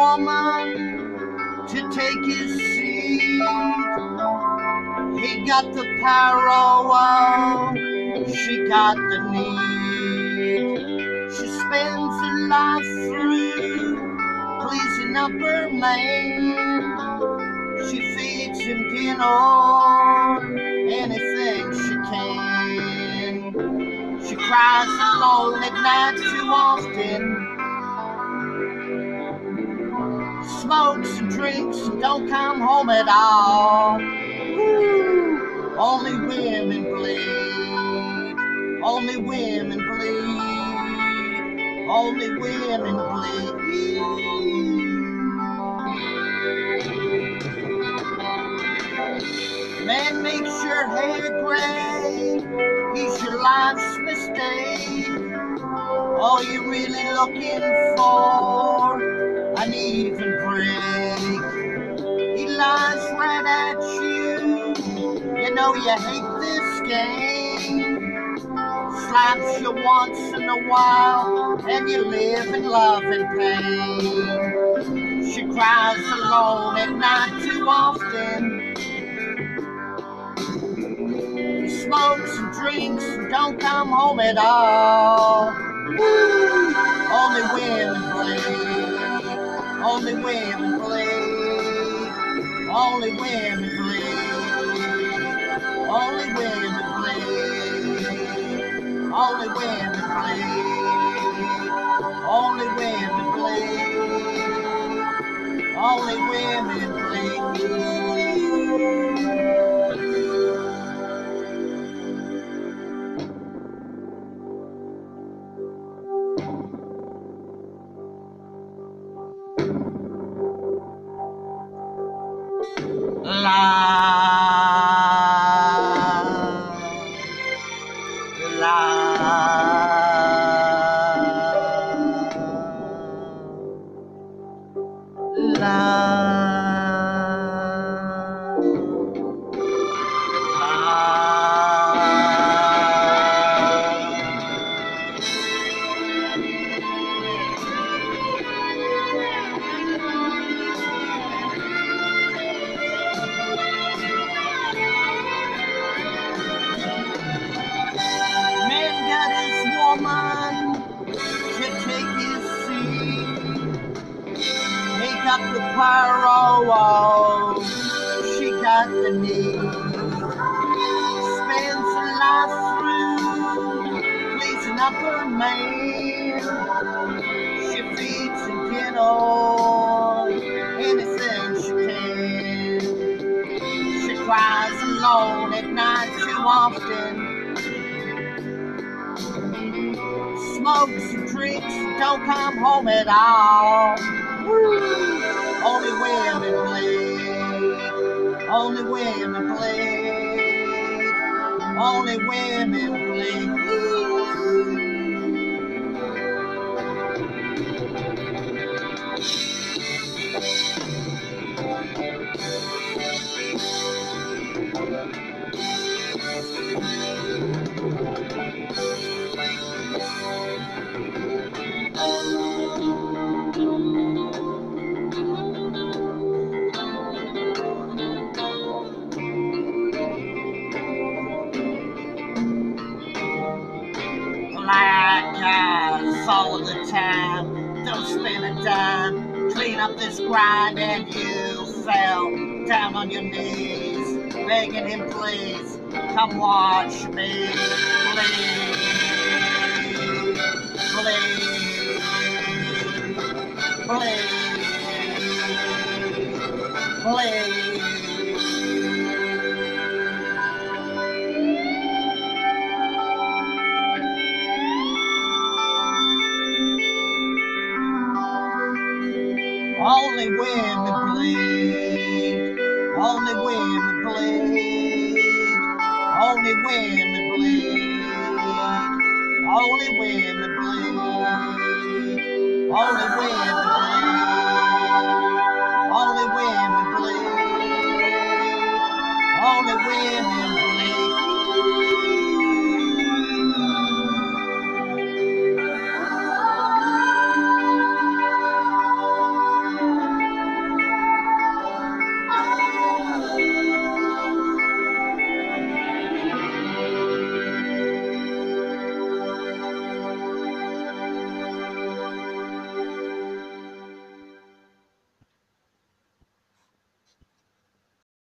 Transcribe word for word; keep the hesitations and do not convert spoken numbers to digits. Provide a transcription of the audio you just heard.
woman to take his seat. He got the power, she got the need. She spends her life through pleasing up her man. She feeds him dinner, anything she can. She cries alone at night too often. Smokes and drinks and don't come home at all. Woo. Only women bleed. Only women bleed. Only women bleed. Man makes your hair gray. He's your life's mistake. All you're really looking for, an even break. He lies right at you. You know you hate this game. Slaps you once in a while, and you live in love and pain. She cries alone at night too often. He smokes and drinks and don't come home at all. Woo. Only women bleed. Only women bleed. Only women bleed. Only women bleed. Only women bleed. Only women bleed. Only women bleed. Love, love, woman to take his seat. He got the power, she got the need. Spends her life through pleasing up her man. She feeds him dinner, anything she can. She cries alone at night too often. Smokes and drinks and don't come home at all. Woo. Only women bleed. Only women bleed. Only women bleed. Black eyes all the time, don't spend a dime. Clean up this grind and you fell down on your knees, begging him please, come watch me bleed, bleed, bleed, bleed. Only women bleed. Only women bleed. Only women bleed. Only women bleed. Only women bleed. Only women bleed. Only women